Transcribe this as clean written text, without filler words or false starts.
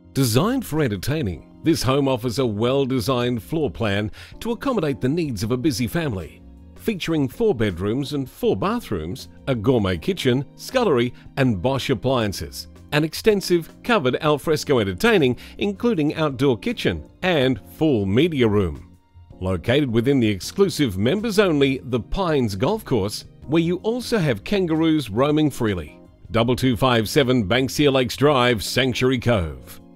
Designed for entertaining, this home offers a well-designed floor plan to accommodate the needs of a busy family. Featuring 4 bedrooms and 4 bathrooms, a gourmet kitchen, scullery and Bosch appliances. An extensive covered alfresco entertaining including outdoor kitchen and full media room. Located within the exclusive members-only The Pines Golf Course, where you also have kangaroos roaming freely. 2257 Banksia Lakes Drive, Sanctuary Cove.